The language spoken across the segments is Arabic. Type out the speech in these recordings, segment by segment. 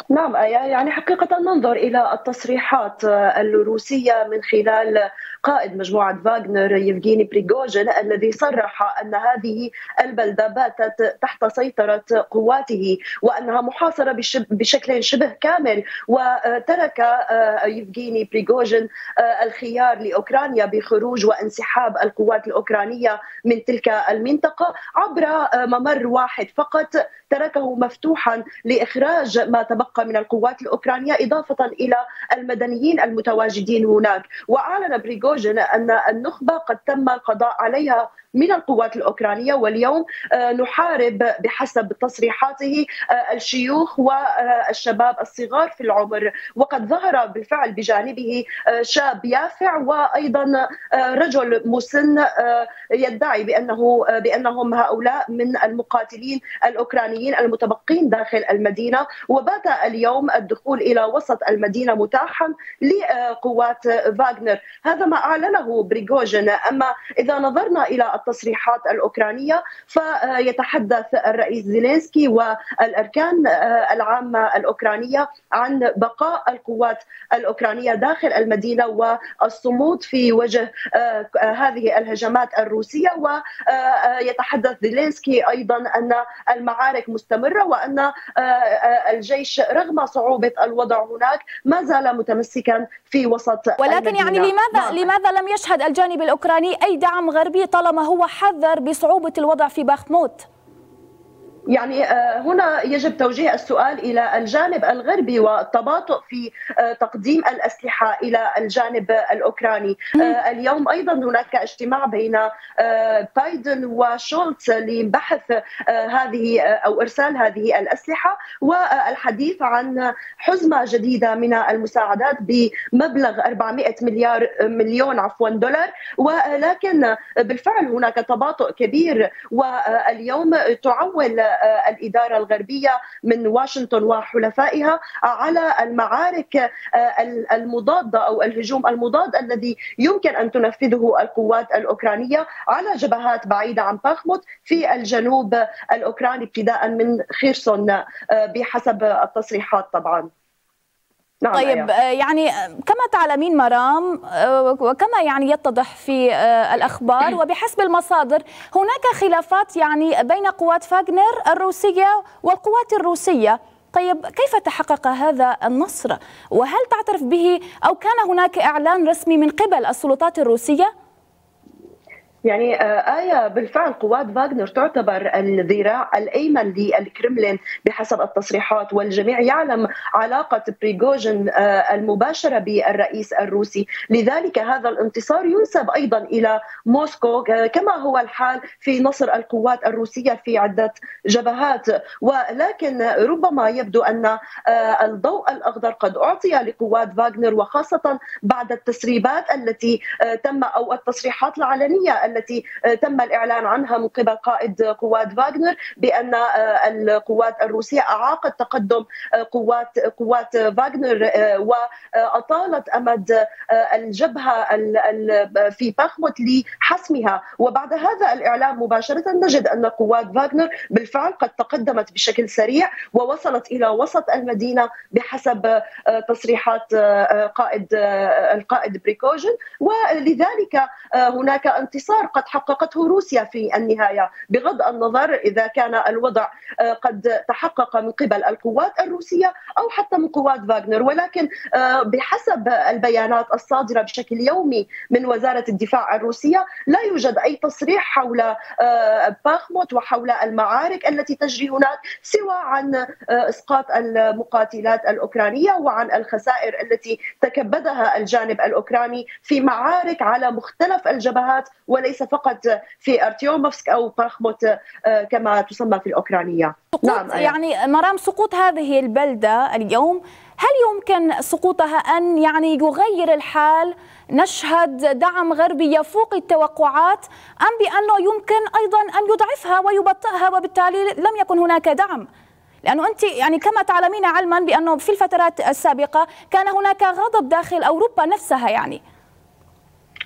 نعم، يعني حقيقة ننظر إلى التصريحات الروسية من خلال قائد مجموعة فاغنر يevgeny بريغوجين، الذي صرح أن هذه البلدة باتت تحت سيطرة قواته وأنها محاصرة بشكل شبه كامل. وترك يevgeny بريغوجين الخيار لأوكرانيا بخروج وانسحاب القوات الأوكرانية من تلك المنطقة عبر ممر واحد فقط، تركه مفتوحا لإخراج ما تبقى من القوات الأوكرانية إضافة إلى المدنيين المتواجدين هناك. وأعلن بريغوجين أن النخبة قد تم القضاء عليها من القوات الأوكرانية، واليوم نحارب بحسب تصريحاته الشيوخ والشباب الصغار في العمر. وقد ظهر بالفعل بجانبه شاب يافع وأيضا رجل مسن يدعي بأنهم هؤلاء من المقاتلين الأوكرانيين المتبقين داخل المدينة. وبات اليوم الدخول إلى وسط المدينة متاحا لقوات فاغنر. هذا ما أعلنه بريغوجين. أما إذا نظرنا إلى التصريحات الأوكرانية فيتحدث الرئيس زيلينسكي والأركان العامة الأوكرانية عن بقاء القوات الأوكرانية داخل المدينة والصمود في وجه هذه الهجمات الروسية. ويتحدث زيلينسكي أيضا أن المعارك مستمرة وأن الجيش رغم صعوبة الوضع هناك ما زال متمسكا في وسط ولكن المدينة. يعني لماذا لم يشهد الجانب الأوكراني أي دعم غربي طالما هو حذر بصعوبة الوضع في باخموت؟ يعني هنا يجب توجيه السؤال إلى الجانب الغربي والتباطؤ في تقديم الأسلحة إلى الجانب الأوكراني. اليوم أيضا هناك اجتماع بين بايدن وشولتز لبحث هذه أو إرسال هذه الأسلحة والحديث عن حزمة جديدة من المساعدات بمبلغ 400 مليون دولار. ولكن بالفعل هناك تباطؤ كبير، واليوم تعول الإدارة الغربية من واشنطن وحلفائها على المعارك المضادة أو الهجوم المضاد الذي يمكن أن تنفذه القوات الأوكرانية على جبهات بعيدة عن باخموت في الجنوب الأوكراني ابتداء من خيرسون بحسب التصريحات طبعا. نعم. طيب يعني كما تعلمين مرام وكما يعني يتضح في الأخبار وبحسب المصادر هناك خلافات يعني بين قوات فاغنر الروسية والقوات الروسية. طيب كيف تحقق هذا النصر؟ وهل تعترف به أو كان هناك إعلان رسمي من قبل السلطات الروسية؟ يعني بالفعل قوات فاغنر تعتبر الذراع الأيمن للكرملين بحسب التصريحات، والجميع يعلم علاقة بريغوجين المباشرة بالرئيس الروسي. لذلك هذا الانتصار ينسب أيضا إلى موسكو كما هو الحال في نصر القوات الروسية في عدة جبهات. ولكن ربما يبدو أن الضوء الأخضر قد أعطي لقوات فاغنر، وخاصة بعد التسريبات التي تم أو التصريحات العلنية التي تم الإعلان عنها من قبل قائد قوات فاغنر بأن القوات الروسية أعاقت تقدم قوات فاغنر وأطالت أمد الجبهة في باخموت لحسمها. وبعد هذا الإعلان مباشرة نجد أن قوات فاغنر بالفعل قد تقدمت بشكل سريع ووصلت إلى وسط المدينة بحسب تصريحات القائد بريغوجين. ولذلك هناك انتصار قد حققته روسيا في النهاية، بغض النظر إذا كان الوضع قد تحقق من قبل القوات الروسية أو حتى من قوات فاغنر. ولكن بحسب البيانات الصادرة بشكل يومي من وزارة الدفاع الروسية لا يوجد أي تصريح حول باخموت وحول المعارك التي تجري هناك سوى عن إسقاط المقاتلات الأوكرانية وعن الخسائر التي تكبدها الجانب الأوكراني في معارك على مختلف الجبهات وليس فقط في أرتيوموفسك أو باخموت كما تسمى في الأوكرانية. نعم. يعني مرام سقوط هذه البلدة اليوم هل يمكن سقوطها أن يعني يغير الحال؟ نشهد دعم غربي يفوق التوقعات أم بأنه يمكن أيضا أن يضعفها ويبطئها وبالتالي لم يكن هناك دعم؟ لأنه أنت يعني كما تعلمين علما بأنه في الفترات السابقة كان هناك غضب داخل أوروبا نفسها يعني.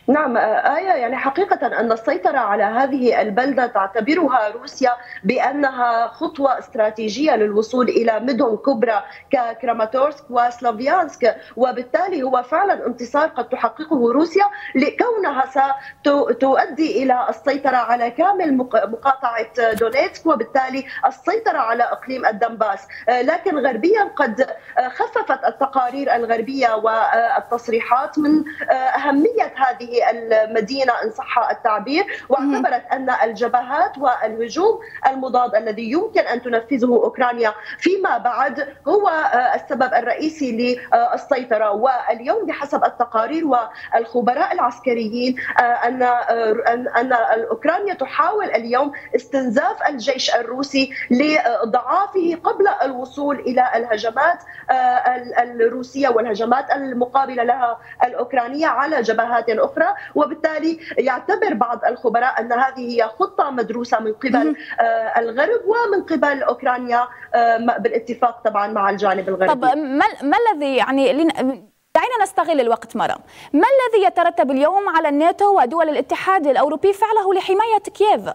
نعم آية، يعني حقيقة أن السيطرة على هذه البلدة تعتبرها روسيا بأنها خطوة استراتيجية للوصول إلى مدن كبرى ككراماتورسك وسلافيانسك، وبالتالي هو فعلا انتصار قد تحققه روسيا لكونها ستؤدي إلى السيطرة على كامل مقاطعة دونيتسك، وبالتالي السيطرة على إقليم الدنباس. لكن غربيا قد خففت التقارير الغربية والتصريحات من أهمية هذه المدينة إن صح التعبير، واعتبرت أن الجبهات والهجوم المضاد الذي يمكن أن تنفذه أوكرانيا فيما بعد هو السبب الرئيسي للسيطرة. واليوم بحسب التقارير والخبراء العسكريين أن أوكرانيا تحاول اليوم استنزاف الجيش الروسي لضعافه قبل الوصول إلى الهجمات الروسية والهجمات المقابلة لها الأوكرانية على جبهات أخرى. وبالتالي يعتبر بعض الخبراء أن هذه هي خطة مدروسة من قبل الغرب ومن قبل أوكرانيا بالاتفاق طبعا مع الجانب الغربي. طب ما الذي يعني دعينا نستغل الوقت مرام، ما الذي يترتب اليوم على الناتو ودول الاتحاد الأوروبي فعله لحماية كييف؟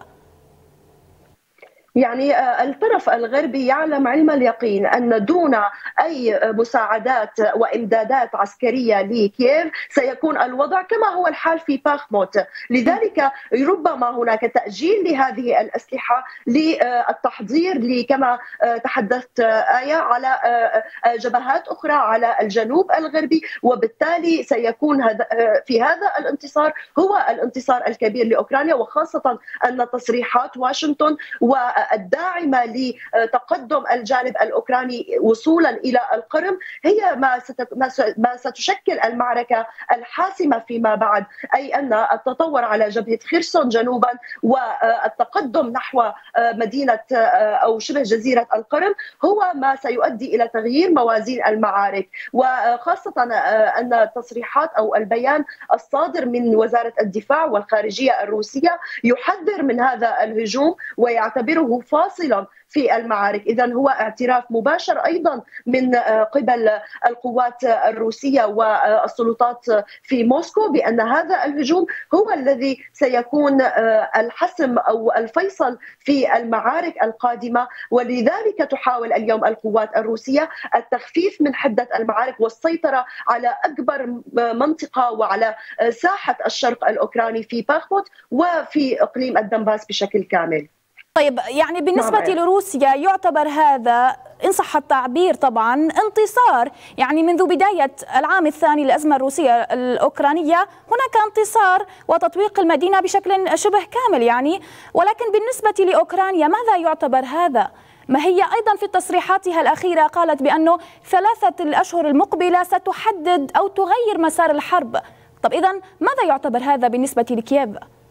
يعني الطرف الغربي يعلم علم اليقين أن دون أي مساعدات وإمدادات عسكرية لكييف سيكون الوضع كما هو الحال في باخموت. لذلك ربما هناك تأجيل لهذه الأسلحة للتحضير كما تحدثت آية على جبهات أخرى على الجنوب الغربي، وبالتالي سيكون في هذا الانتصار هو الانتصار الكبير لأوكرانيا، وخاصة أن تصريحات واشنطن الداعمة لتقدم الجانب الأوكراني وصولا إلى القرم هي ما ستشكل المعركة الحاسمة فيما بعد، أي أن التطور على جبهة خيرسون جنوبا والتقدم نحو مدينة أو شبه جزيرة القرم هو ما سيؤدي إلى تغيير موازين المعارك. وخاصة أن التصريحات أو البيان الصادر من وزارة الدفاع والخارجية الروسية يحذر من هذا الهجوم ويعتبره فاصلا في المعارك. إذن هو اعتراف مباشر أيضا من قبل القوات الروسية والسلطات في موسكو بأن هذا الهجوم هو الذي سيكون الحسم أو الفيصل في المعارك القادمة. ولذلك تحاول اليوم القوات الروسية التخفيف من حدة المعارك والسيطرة على أكبر منطقة وعلى ساحة الشرق الأوكراني في باخموت وفي إقليم الدنباس بشكل كامل. طيب يعني بالنسبة لروسيا يعتبر هذا إن صح التعبير طبعا انتصار، يعني منذ بداية العام الثاني للأزمة الروسية الأوكرانية هناك انتصار وتطويق المدينة بشكل شبه كامل يعني، ولكن بالنسبة لأوكرانيا ماذا يعتبر هذا؟ ما هي أيضا في تصريحاتها الأخيرة قالت بأنه 3 الأشهر المقبلة ستحدد أو تغير مسار الحرب. طب إذن ماذا يعتبر هذا بالنسبة لكييف؟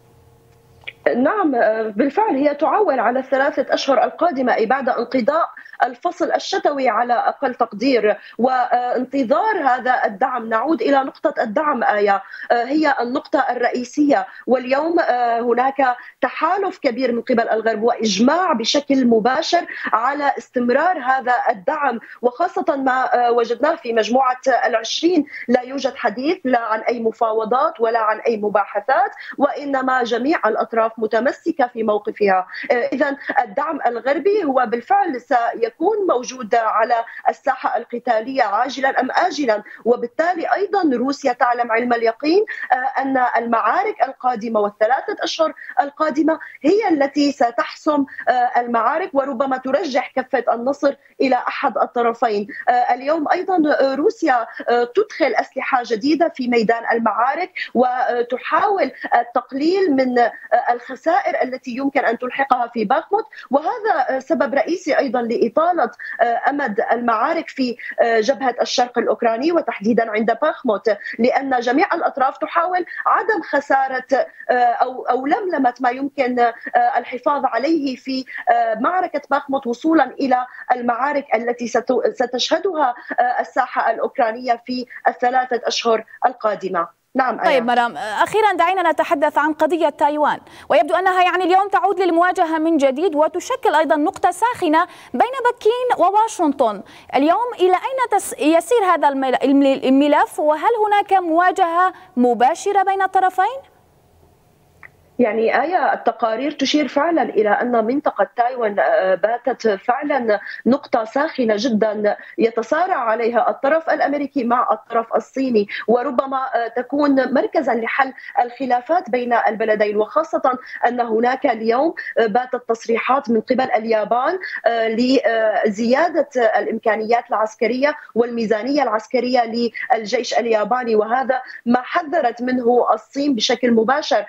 نعم بالفعل هي تعول على 3 أشهر القادمة أي بعد انقضاء الفصل الشتوي على أقل تقدير وانتظار هذا الدعم. نعود إلى نقطة الدعم آية، هي النقطة الرئيسية، واليوم هناك تحالف كبير من قبل الغرب وإجماع بشكل مباشر على استمرار هذا الدعم، وخاصة ما وجدناه في مجموعة ال20 لا يوجد حديث لا عن أي مفاوضات ولا عن أي مباحثات، وإنما جميع الأطراف متمسكة في موقفها. إذن الدعم الغربي هو بالفعل سيكون موجود على الساحة القتالية عاجلا أم آجلا، وبالتالي أيضا روسيا تعلم علم اليقين أن المعارك القادمة وال3 أشهر القادمة هي التي ستحسم المعارك وربما ترجح كفة النصر إلى أحد الطرفين. اليوم أيضا روسيا تدخل أسلحة جديدة في ميدان المعارك وتحاول التقليل من الخسائر التي يمكن أن تلحقها في باخموت، وهذا سبب رئيسي أيضا لإطالة أمد المعارك في جبهة الشرق الأوكراني وتحديدا عند باخموت، لأن جميع الأطراف تحاول عدم خسارة أو لملمة ما يمكن الحفاظ عليه في معركة باخموت وصولا إلى المعارك التي ستشهدها الساحة الأوكرانية في ال3 أشهر القادمة. نعم. طيب مرام، أخيرا دعينا نتحدث عن قضية تايوان، ويبدو أنها يعني اليوم تعود للمواجهة من جديد وتشكل أيضا نقطة ساخنة بين بكين وواشنطن. اليوم إلى أين يسير هذا الملف، وهل هناك مواجهة مباشرة بين الطرفين؟ يعني التقارير تشير فعلا إلى أن منطقة تايوان باتت فعلا نقطة ساخنة جدا يتصارع عليها الطرف الأمريكي مع الطرف الصيني، وربما تكون مركزا لحل الخلافات بين البلدين، وخاصة أن هناك اليوم باتت تصريحات من قبل اليابان لزيادة الإمكانيات العسكرية والميزانية العسكرية للجيش الياباني، وهذا ما حذرت منه الصين بشكل مباشر.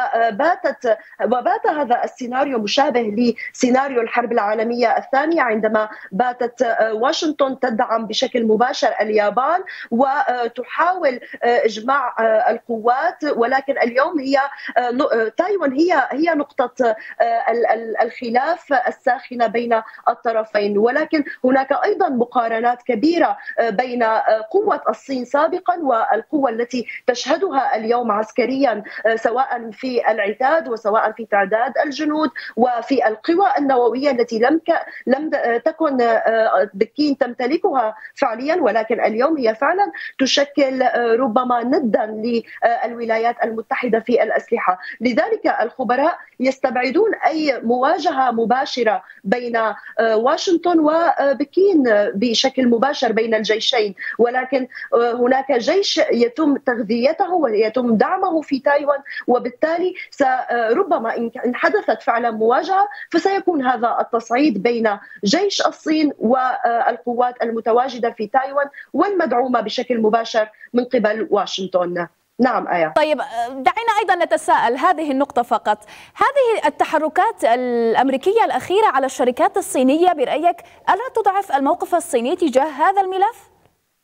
وبات هذا السيناريو مشابه لسيناريو الحرب العالمية الثانية، عندما باتت واشنطن تدعم بشكل مباشر اليابان وتحاول إجماع القوات، ولكن اليوم تايوان هي نقطة الخلاف الساخنة بين الطرفين. ولكن هناك أيضا مقارنات كبيرة بين قوة الصين سابقا والقوة التي تشهدها اليوم عسكريا، سواء في العتاد وسواء في تعداد الجنود وفي القوى النووية التي لم تكن بكين تمتلكها فعليا، ولكن اليوم هي فعلا تشكل ربما ندا للولايات المتحدة في الأسلحة. لذلك الخبراء يستبعدون أي مواجهة مباشرة بين واشنطن وبكين بشكل مباشر بين الجيشين، ولكن هناك جيش يتم تغذيته ويتم دعمه في تايوان، وبالتالي ربما إن حدثت فعلا مواجهة فسيكون هذا التصعيد بين جيش الصين والقوات المتواجدة في تايوان والمدعومة بشكل مباشر من قبل واشنطن. نعم آية. طيب دعينا أيضا نتساءل هذه النقطة فقط، هذه التحركات الأمريكية الأخيرة على الشركات الصينية برأيك ألا تضعف الموقف الصيني تجاه هذا الملف؟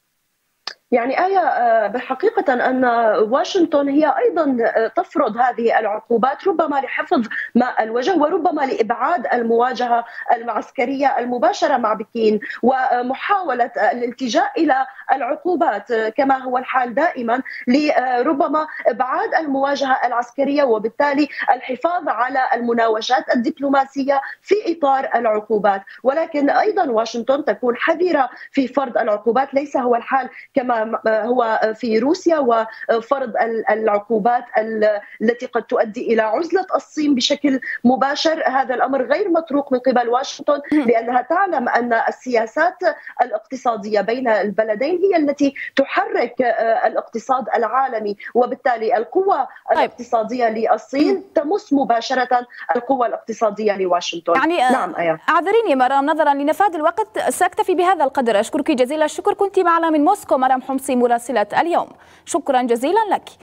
يعني بحقيقة أن واشنطن هي أيضا تفرض هذه العقوبات ربما لحفظ ماء الوجه وربما لإبعاد المواجهة العسكرية المباشرة مع بكين ومحاولة الالتجاء إلى العقوبات كما هو الحال دائما لربما إبعاد المواجهة العسكرية، وبالتالي الحفاظ على المناوشات الدبلوماسية في إطار العقوبات. ولكن أيضا واشنطن تكون حذرة في فرض العقوبات، ليس هو الحال كما هو في روسيا وفرض العقوبات التي قد تؤدي إلى عزلة الصين بشكل مباشر. هذا الأمر غير مطروق من قبل واشنطن، لأنها تعلم أن السياسات الاقتصادية بين البلدين هي التي تحرك الاقتصاد العالمي، وبالتالي القوة الاقتصادية للصين تمس مباشرة القوة الاقتصادية لواشنطن. يعني نعم أعذريني مرام، نظرا لنفاذ الوقت سأكتفي بهذا القدر. أشكرك جزيل الشكر، كنت معنا من موسكو مرام حمصي مراسلة اليوم، شكرا جزيلا لك.